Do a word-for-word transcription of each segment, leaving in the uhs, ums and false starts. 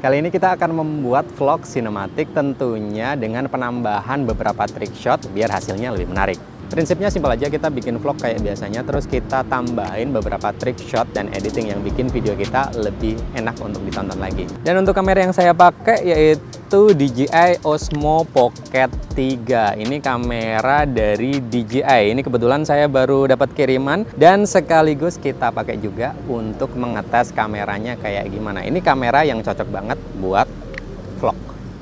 Kali ini kita akan membuat vlog sinematik tentunya dengan penambahan beberapa trick shot biar hasilnya lebih menarik. Prinsipnya simpel aja, kita bikin vlog kayak biasanya, terus kita tambahin beberapa trick shot dan editing yang bikin video kita lebih enak untuk ditonton lagi. Dan untuk kamera yang saya pakai yaitu D J I Osmo Pocket tiga. Ini kamera dari D J I. Ini kebetulan saya baru dapat kiriman dan sekaligus kita pakai juga untuk mengetes kameranya kayak gimana. Ini kamera yang cocok banget buat vlog.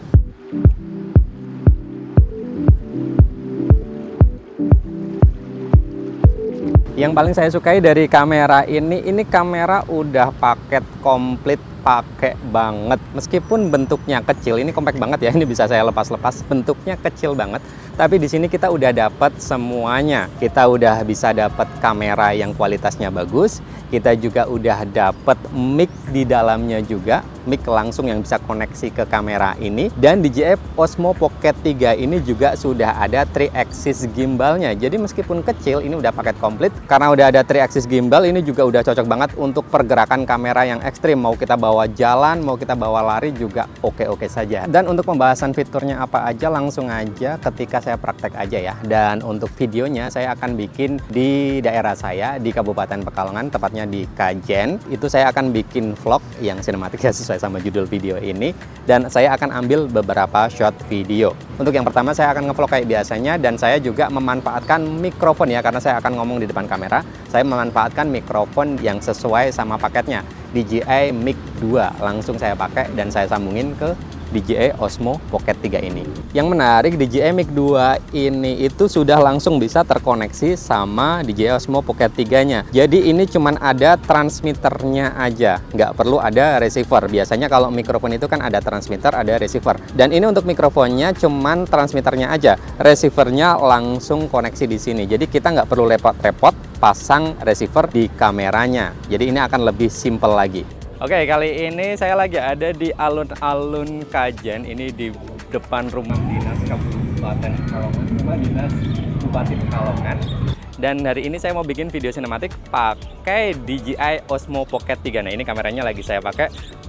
Yang paling saya sukai dari kamera ini, ini kamera udah paket komplit, pakai banget. Meskipun bentuknya kecil, ini compact banget ya, ini bisa saya lepas-lepas. Bentuknya kecil banget, tapi di sini kita udah dapat semuanya. Kita udah bisa dapat kamera yang kualitasnya bagus. Kita juga udah dapat mic di dalamnya juga, mic langsung yang bisa koneksi ke kamera ini. Dan D J I Osmo Pocket tiga ini juga sudah ada three axis gimbalnya. Jadi meskipun kecil, ini udah paket komplit. Karena udah ada three axis gimbal, ini juga udah cocok banget untuk pergerakan kamera yang ekstrim. Mau kita bawa jalan, mau kita bawa lari juga oke-oke saja. Dan untuk pembahasan fiturnya apa aja, langsung aja ketika saya praktek aja ya. Dan untuk videonya saya akan bikin di daerah saya, di Kabupaten Pekalongan, tepatnya di Kajen. Itu saya akan bikin vlog yang sinematik ya, sesuai sama judul video ini, dan saya akan ambil beberapa shot video. Untuk yang pertama saya akan ngevlog kayak biasanya, dan saya juga memanfaatkan mikrofon ya, karena saya akan ngomong di depan kamera. Saya memanfaatkan mikrofon yang sesuai sama paketnya, D J I Mic dua. Langsung saya pakai dan saya sambungin ke D J I Osmo Pocket tiga ini. Yang menarik, D J I Mic dua ini itu sudah langsung bisa terkoneksi sama D J I Osmo Pocket tiga-nya. Jadi ini cuman ada transmitternya aja, nggak perlu ada receiver. Biasanya kalau mikrofon itu kan ada transmitter, ada receiver. Dan ini untuk mikrofonnya cuman transmitternya aja, receivernya langsung koneksi di sini. Jadi kita nggak perlu repot-repot pasang receiver di kameranya. Jadi ini akan lebih simple lagi. Oke, kali ini saya lagi ada di alun-alun Kajen. Ini di depan rumah dinas Kabupaten Pekalongan, rumah dinas Bupati Pekalongan. Dan hari ini saya mau bikin video sinematik pakai D J I Osmo Pocket tiga. Nah, ini kameranya lagi saya pakai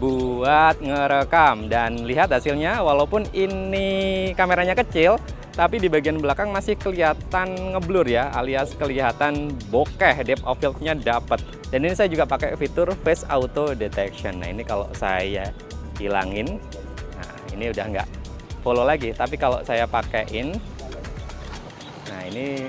buat ngerekam. Dan lihat hasilnya, walaupun ini kameranya kecil, tapi di bagian belakang masih kelihatan ngeblur ya, alias kelihatan bokeh, depth of field-nya dapat. Dan ini saya juga pakai fitur face auto detection. Nah, ini kalau saya hilangin, nah ini udah nggak follow lagi. Tapi kalau saya pakaiin, nah ini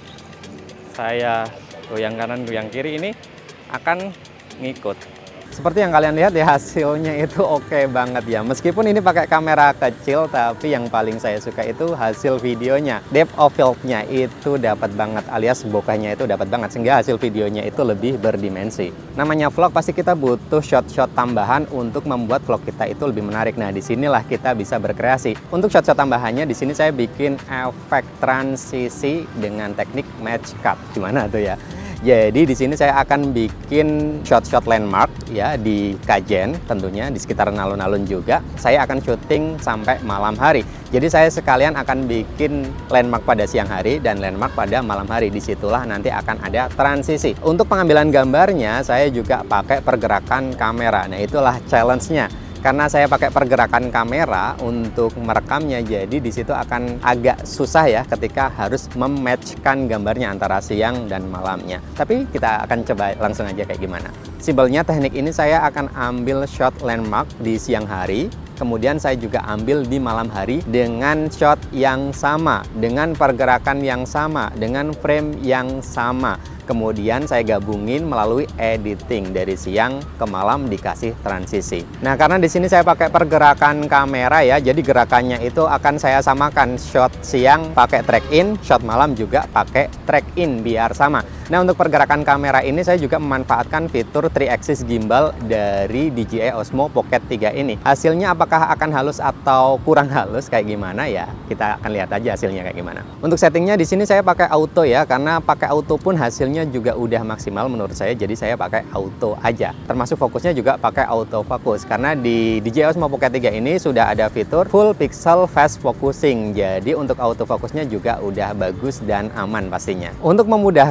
saya goyang kanan, goyang kiri, ini akan ngikut. Seperti yang kalian lihat ya, hasilnya itu oke banget ya. Meskipun ini pakai kamera kecil, tapi yang paling saya suka itu hasil videonya. Depth of field-nya itu dapat banget, alias bokehnya itu dapat banget, sehingga hasil videonya itu lebih berdimensi. Namanya vlog, pasti kita butuh shot-shot tambahan untuk membuat vlog kita itu lebih menarik. Nah, disinilah kita bisa berkreasi. Untuk shot-shot tambahannya, di sini saya bikin efek transisi dengan teknik match cut. Gimana tuh ya? Jadi di sini saya akan bikin shot-shot landmark ya di Kajen, tentunya di sekitaran alun-alun juga. Saya akan syuting sampai malam hari. Jadi saya sekalian akan bikin landmark pada siang hari dan landmark pada malam hari. Disitulah nanti akan ada transisi. Untuk pengambilan gambarnya saya juga pakai pergerakan kamera. Nah, itulah challenge-nya. Karena saya pakai pergerakan kamera untuk merekamnya, jadi di situ akan agak susah ya ketika harus mematchkan gambarnya antara siang dan malamnya. Tapi kita akan coba langsung aja kayak gimana. Simpelnya teknik ini saya akan ambil shot landmark di siang hari, kemudian saya juga ambil di malam hari dengan shot yang sama, dengan pergerakan yang sama, dengan frame yang sama. Kemudian saya gabungin melalui editing dari siang ke malam dikasih transisi. Nah, karena di sini saya pakai pergerakan kamera ya, jadi gerakannya itu akan saya samakan. Shot siang pakai track in, shot malam juga pakai track in biar sama. Nah, untuk pergerakan kamera ini saya juga memanfaatkan fitur three axis gimbal dari D J I Osmo Pocket tiga ini. Hasilnya apakah akan halus atau kurang halus kayak gimana ya? Kita akan lihat aja hasilnya kayak gimana. Untuk settingnya di sini saya pakai auto ya, karena pakai auto pun hasilnya juga udah maksimal menurut saya. Jadi saya pakai auto aja. Termasuk fokusnya juga pakai auto fokus, karena di D J I Osmo Pocket tiga ini sudah ada fitur full pixel fast focusing. Jadi untuk auto fokusnya juga udah bagus dan aman pastinya. Untuk memudahkan, saya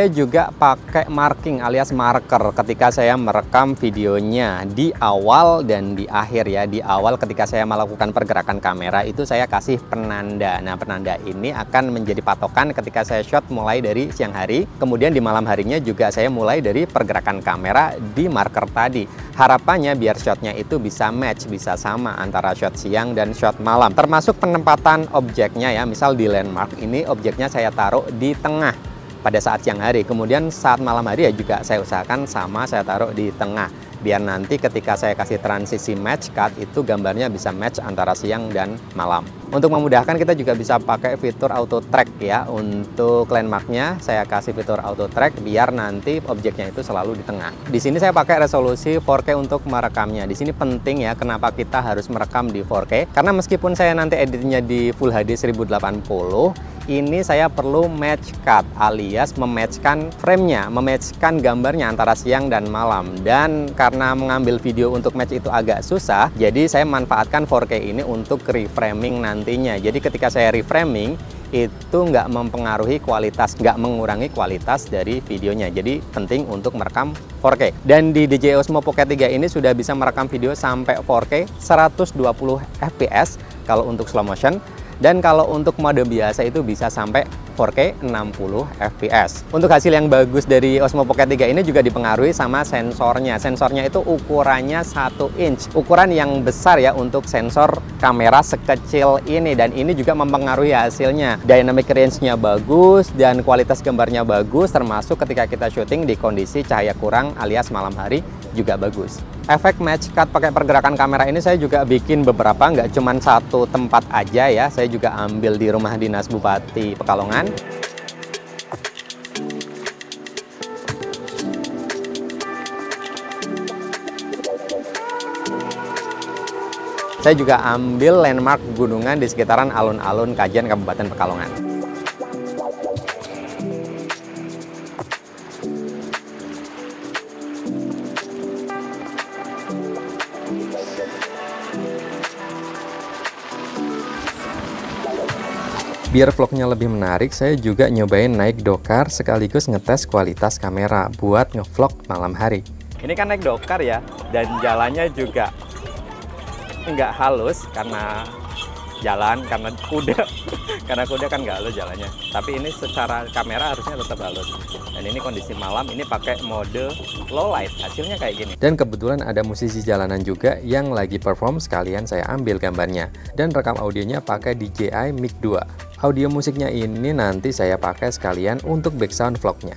juga pakai marking alias marker ketika saya merekam videonya di awal dan di akhir ya. Di awal ketika saya melakukan pergerakan kamera itu saya kasih penanda. Nah, penanda ini akan menjadi patokan ketika saya shot mulai dari siang hari. Kemudian di malam harinya juga saya mulai dari pergerakan kamera di marker tadi. Harapannya biar shotnya itu bisa match, bisa sama antara shot siang dan shot malam. Termasuk penempatan objeknya ya. Misal di landmark ini objeknya saya taruh di tengah pada saat siang hari, kemudian saat malam hari ya juga saya usahakan sama, saya taruh di tengah biar nanti ketika saya kasih transisi match cut itu gambarnya bisa match antara siang dan malam. Untuk memudahkan kita juga bisa pakai fitur auto track ya. Untuk landmarknya saya kasih fitur auto track biar nanti objeknya itu selalu di tengah. Di sini saya pakai resolusi empat K untuk merekamnya. Di sini penting ya kenapa kita harus merekam di empat K, karena meskipun saya nanti editnya di Full H D seribu delapan puluh, ini saya perlu match cut alias mematchkan frame-nya, mematchkan gambarnya antara siang dan malam. Dan karena mengambil video untuk match itu agak susah, jadi saya manfaatkan empat K ini untuk reframing nantinya. Jadi ketika saya reframing itu nggak mempengaruhi kualitas, nggak mengurangi kualitas dari videonya. Jadi penting untuk merekam empat K. Dan di D J I Osmo Pocket tiga ini sudah bisa merekam video sampai empat K seratus dua puluh F P S kalau untuk slow motion. Dan kalau untuk mode biasa itu bisa sampai empat K enam puluh F P S. Untuk hasil yang bagus dari Osmo Pocket tiga ini juga dipengaruhi sama sensornya. Sensornya itu ukurannya satu inch. Ukuran yang besar ya untuk sensor kamera sekecil ini. Dan ini juga mempengaruhi hasilnya. Dynamic range-nya bagus dan kualitas gambarnya bagus. Termasuk ketika kita syuting di kondisi cahaya kurang alias malam hari juga bagus. Efek match cut pakai pergerakan kamera ini saya juga bikin beberapa, nggak cuma satu tempat aja ya. Saya juga ambil di rumah dinas Bupati Pekalongan. Saya juga ambil landmark gunungan di sekitaran alun-alun Kajen Kabupaten Pekalongan. Biar vlognya lebih menarik, saya juga nyobain naik dokar sekaligus ngetes kualitas kamera buat ngevlog malam hari. Ini kan naik dokar ya, dan jalannya juga nggak halus karena jalan, karena kuda. Karena kuda kan nggak halus jalannya. Tapi ini secara kamera harusnya tetap halus. Dan ini kondisi malam, ini pakai mode low light, hasilnya kayak gini. Dan kebetulan ada musisi jalanan juga yang lagi perform, sekalian saya ambil gambarnya. Dan rekam audionya pakai D J I Mic dua. Audio musiknya ini nanti saya pakai sekalian untuk background vlognya.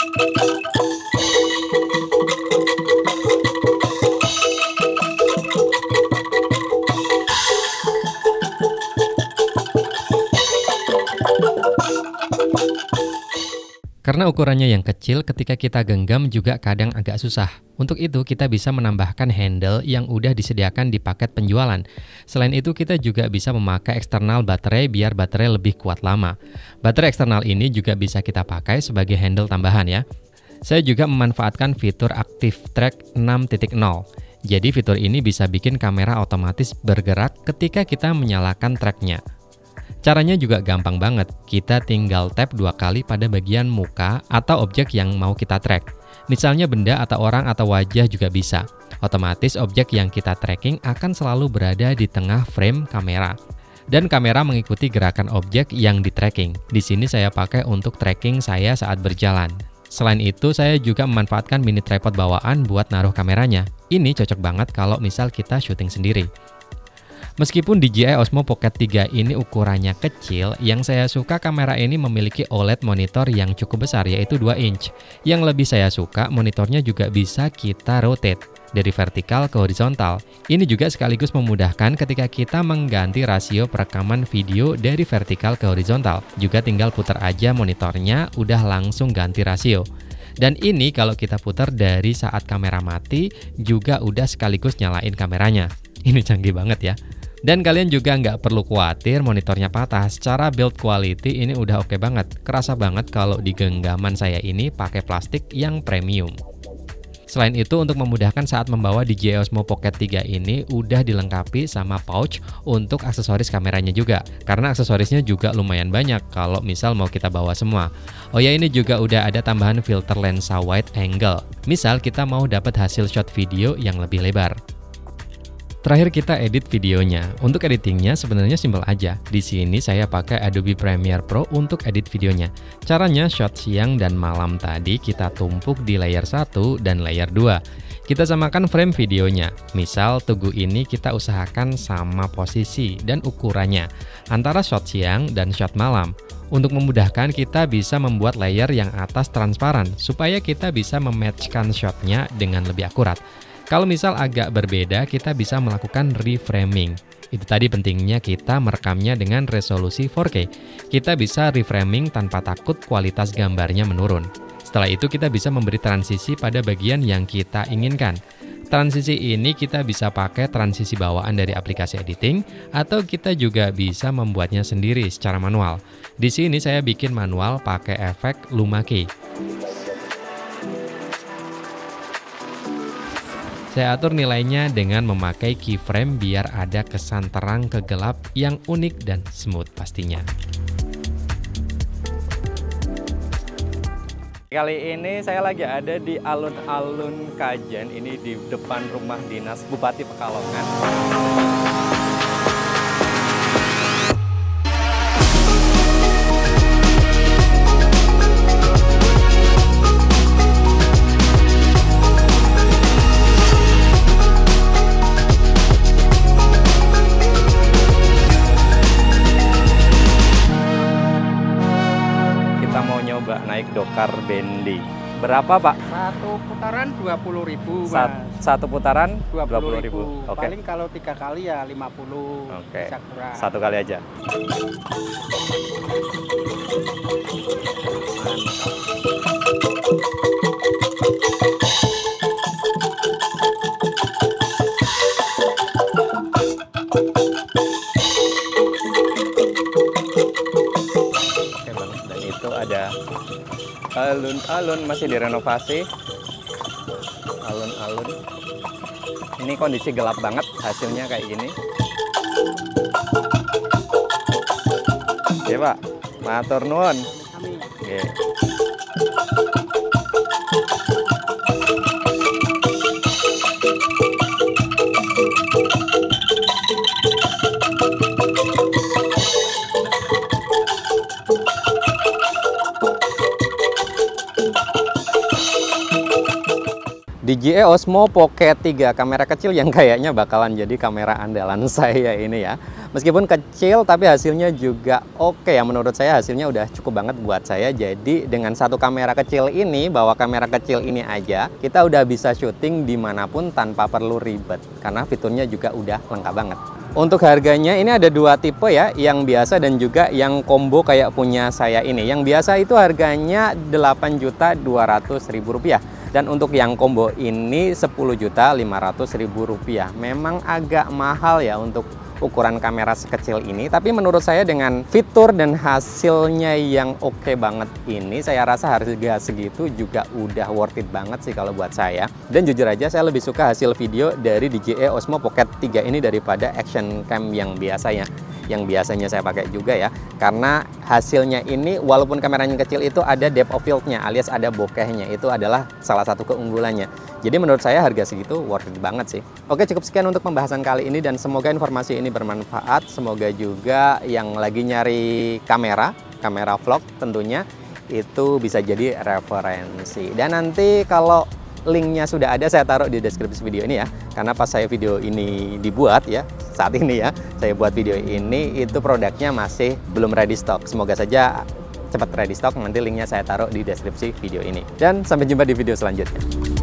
Karena ukurannya yang kecil, ketika kita genggam juga kadang agak susah. Untuk itu kita bisa menambahkan handle yang udah disediakan di paket penjualan. Selain itu kita juga bisa memakai eksternal baterai biar baterai lebih kuat lama. Baterai eksternal ini juga bisa kita pakai sebagai handle tambahan ya. Saya juga memanfaatkan fitur Active Track enam titik nol. Jadi fitur ini bisa bikin kamera otomatis bergerak ketika kita menyalakan tracknya. Caranya juga gampang banget, kita tinggal tap dua kali pada bagian muka atau objek yang mau kita track. Misalnya benda atau orang atau wajah juga bisa. Otomatis objek yang kita tracking akan selalu berada di tengah frame kamera. Dan kamera mengikuti gerakan objek yang di tracking. Di sini saya pakai untuk tracking saya saat berjalan. Selain itu, saya juga memanfaatkan mini tripod bawaan buat naruh kameranya. Ini cocok banget kalau misal kita syuting sendiri. Meskipun D J I Osmo Pocket tiga ini ukurannya kecil, yang saya suka kamera ini memiliki O L E D monitor yang cukup besar, yaitu dua inch. Yang lebih saya suka, monitornya juga bisa kita rotate dari vertikal ke horizontal. Ini juga sekaligus memudahkan ketika kita mengganti rasio perekaman video dari vertikal ke horizontal. Juga tinggal putar aja monitornya, udah langsung ganti rasio. Dan ini kalau kita putar dari saat kamera mati, juga udah sekaligus nyalain kameranya. Ini canggih banget ya. Dan kalian juga nggak perlu khawatir monitornya patah. Secara build quality ini udah oke banget. Kerasa banget kalau di genggaman saya ini pakai plastik yang premium. Selain itu, untuk memudahkan saat membawa D J I Osmo Pocket tiga ini udah dilengkapi sama pouch untuk aksesoris kameranya juga. Karena aksesorisnya juga lumayan banyak kalau misal mau kita bawa semua. Oh ya, ini juga udah ada tambahan filter lensa wide angle. Misal kita mau dapat hasil shot video yang lebih lebar. Terakhir kita edit videonya. Untuk editingnya sebenarnya simpel aja. Di sini saya pakai Adobe Premiere Pro untuk edit videonya. Caranya shot siang dan malam tadi kita tumpuk di layer satu dan layer dua. Kita samakan frame videonya. Misal Tugu ini kita usahakan sama posisi dan ukurannya antara shot siang dan shot malam. Untuk memudahkan kita bisa membuat layer yang atas transparan supaya kita bisa mematchkan shotnya dengan lebih akurat. Kalau misal agak berbeda, kita bisa melakukan reframing. Itu tadi pentingnya kita merekamnya dengan resolusi four K. Kita bisa reframing tanpa takut kualitas gambarnya menurun. Setelah itu kita bisa memberi transisi pada bagian yang kita inginkan. Transisi ini kita bisa pakai transisi bawaan dari aplikasi editing, atau kita juga bisa membuatnya sendiri secara manual. Di sini saya bikin manual pakai efek Luma Key. Saya atur nilainya dengan memakai keyframe biar ada kesan terang ke gelap yang unik dan smooth pastinya. Kali ini saya lagi ada di alun-alun Kajen, ini di depan rumah dinas Bupati Pekalongan. Naik dokar bendi. Berapa, Pak? Satu putaran dua puluh ribu, Sat, satu putaran dua puluh ribu. Oke. Paling kalau tiga kali ya lima puluh. Oke. Bisa kurang. Satu kali aja. Oke, Bang. Dan itu ada alun-alun masih direnovasi. Alun-alun. Ini kondisi gelap banget, hasilnya kayak gini. Oke, Pak. Matur nuwun. Oke. D J I Osmo Pocket tiga, kamera kecil yang kayaknya bakalan jadi kamera andalan saya ini ya. Meskipun kecil tapi hasilnya juga oke ya, menurut saya hasilnya udah cukup banget buat saya. Jadi dengan satu kamera kecil ini, bawa kamera kecil ini aja, kita udah bisa syuting dimanapun tanpa perlu ribet. Karena fiturnya juga udah lengkap banget. Untuk harganya ini ada dua tipe ya, yang biasa dan juga yang combo kayak punya saya ini. Yang biasa itu harganya delapan juta dua ratus ribu rupiah. Dan untuk yang combo ini sepuluh juta lima ratus ribu rupiah. Memang agak mahal ya untuk ukuran kamera sekecil ini, tapi menurut saya dengan fitur dan hasilnya yang oke banget ini, saya rasa harga segitu juga udah worth it banget sih kalau buat saya. Dan jujur aja saya lebih suka hasil video dari D J I Osmo Pocket tiga ini daripada action cam yang biasanya yang biasanya saya pakai juga ya, karena hasilnya ini walaupun kameranya kecil itu ada depth of field-nya alias ada bokehnya, itu adalah salah satu keunggulannya. Jadi menurut saya harga segitu worth it banget sih. Oke, cukup sekian untuk pembahasan kali ini dan semoga informasi ini bermanfaat. Semoga juga yang lagi nyari kamera, kamera vlog tentunya itu bisa jadi referensi. Dan nanti kalau linknya sudah ada saya taruh di deskripsi video ini ya, karena pas saya video ini dibuat ya, saat ini ya saya buat video ini, itu produknya masih belum ready stock. Semoga saja cepat ready stock, nanti linknya saya taruh di deskripsi video ini. Dan sampai jumpa di video selanjutnya.